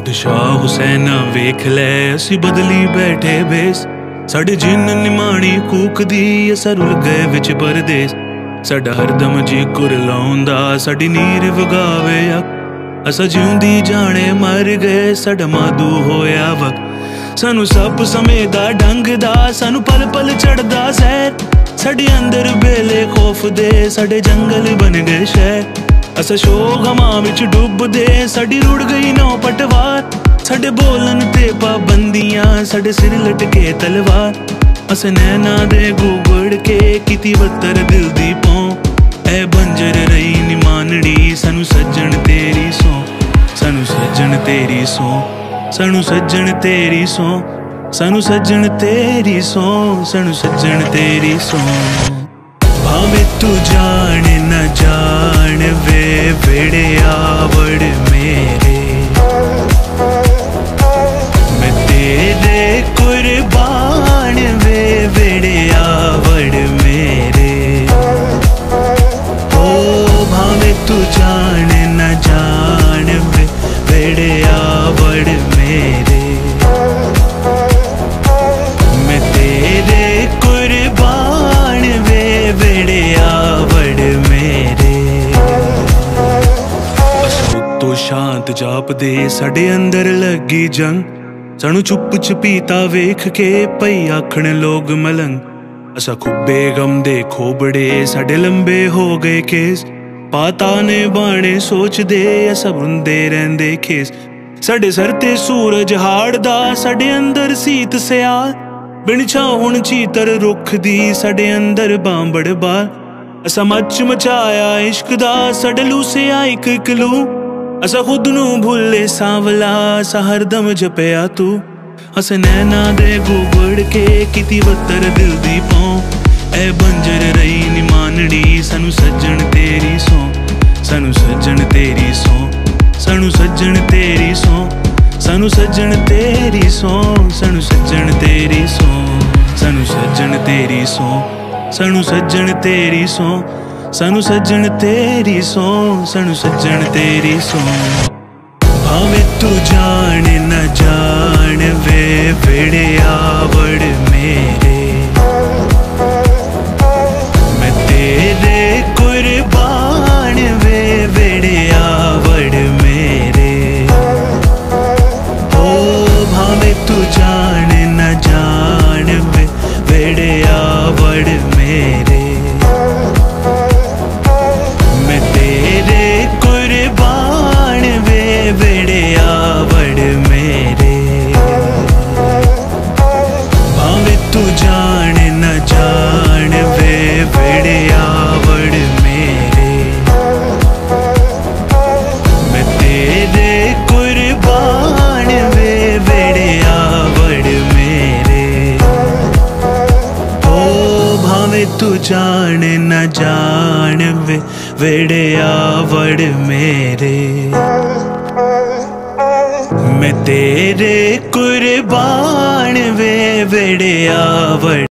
खुद शाह हुसैन वेख लै असी बदली बैठे बेस। साडे जिन निमाणी कूकदी असा रुल गए विच परदेस। साडा हरदम जी कुरलाउंदा साडी नीर वगावे अक। असा जिउंदी जाने मर गए साडा मादू होया वक। सानू सप समेदा ढंगदा सानू पल पल चढ़दा सैर। साडे अंदर बेले खौफ दे साडे जंगल बन गए शहर। असा शोक गमां विच डुबदे साडी रुड़ गई नौ पटवार। साडे बोलन ते पाबंदियां साडे सिर लटके तलवार। अस नैना दे गुगड़ के किती बत्तर दिल दी पौ। ऐ बंजर रही नी मानड़ी सानू सज्जन तेरी सौ। सानू सज्जन तेरी सौ सानू सज्जन तेरी सौ। सानू सज्जन तेरी सौ सानू सज्जन तेरी सौ। भावे तू जान न जान वे वेड़े आवड़ मेरे। मैं तेरे कुर्बान वे वेड़े आवड़ मेरे। ओ भावे तू जान न जान वे वेड़े आवड़ मेरे। मैं तेरे कुर्बान वे वेड़े आवड़ मेरे। तो शांत जापदे साडे अंदर लगी जंग। सानू चुप चपीता वेख के पई आखण लोग मलंग। असा खुब्बे गम दे खोबड़े साडे लंबे हो गए केस। पाता ने बाणे सोच दे असा बुंदे रहंदे खेस। साडे सर ते सूरज हाड़दा साडे अंदर सीत सियाल। बिन छाउण चीतर रुख दी साडे अंदर बांबड़ बाल। असा मच मचाया इश्क दा साडे लूसिया इक कलू। असा खुद नू भुल्ले सांवला असा हरदम जपया तू। अस नैना दे गुगड़ के किती बत्तर दिल दी पौ। ऐ बंजर रही नी मानड़ी सानू सज्जन तेरी सौ। सानू सज्जन तेरी सौ सानू सज्जन तेरी सौ। सानू सज्जन तेरी सौ सानू सज्जन तेरी सौ। सानू सज्जन तेरी सौ सानू सज्जन तेरी सौ। सानू सज्जन तेरी सौ सानू सज्जन तेरी सौ। भावे तू जान न जान वे वेड़े आवड़ मेरे। मैं तेरे कुर्बान वे वेड़े आवड़ मेरे। ओ भावे तू जान न जान वे वेड़े आवड़ मेरे। कुर्बान वे वेड़े आवड़ मेरे। भावे तू जान न जान वे वेड़े आवड़ मेरे। मैं तेरे कुर्बान वे वेड़े आवड़ मेरे। ओ भावे तू जान न जान वे वेड़े आवड़ मेरे। मैं तेरे कुर्बान वे वेड़े आवड़।